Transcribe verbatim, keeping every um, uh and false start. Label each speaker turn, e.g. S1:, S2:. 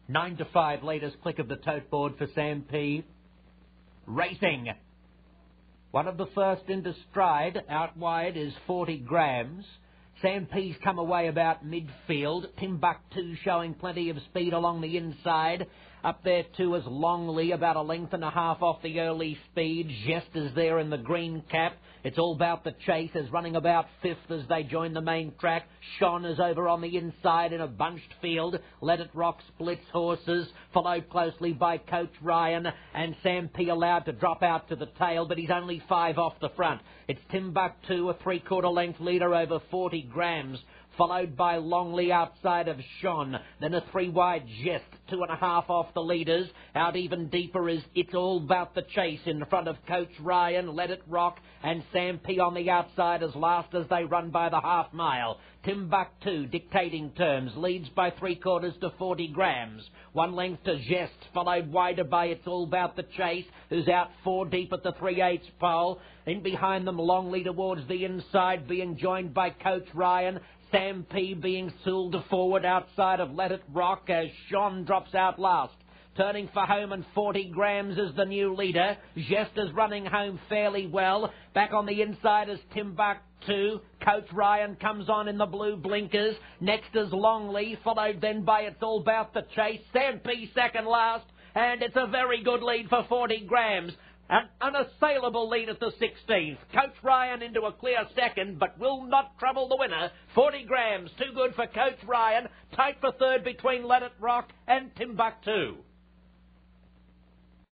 S1: Nine to five, latest click of the tote board for Sam P. Racing. One of the first into stride. Out wide is forty grams. Sam P's come away about midfield. Timbuktu showing plenty of speed along the inside. Up there too is Longley, about a length and a half off the early speed. Jest is there in the green cap. It's all about the chase, is running about fifth as they join the main track. Shon is over on the inside in a bunched field. Let It Rock splits horses, followed closely by Coach Ryan, and Sam P allowed to drop out to the tail, but he's only five off the front. It's Timbuktu, a three-quarter length leader over forty grams, followed by Longley outside of Shon. Then a three-wide Jest, two and a half off the leaders. Out even deeper is It's All About the Chase in front of Coach Ryan, Let It Rock, and Sam P on the outside as last as they run by the half mile. Timbuktu, dictating terms, leads by three quarters to forty grams. One length to Jest, followed wider by It's All About the Chase, who's out four deep at the three-eighths pole. In behind them, Longley towards the inside, being joined by Coach Ryan. Sam P being sooled forward outside of Let It Rock as Shon drops out last. Turning for home, and forty grams is the new leader. Jest is running home fairly well. Back on the inside is Timbuktu. Coach Ryan comes on in the blue blinkers. Next is Longley, followed then by It's All About the Chase. Sam P second last, and it's a very good lead for forty grams. An unassailable lead at the sixteenth. Coach Ryan into a clear second, but will not trouble the winner. forty grams, too good for Coach Ryan. Tight for third between Let It Rock and Timbuktu.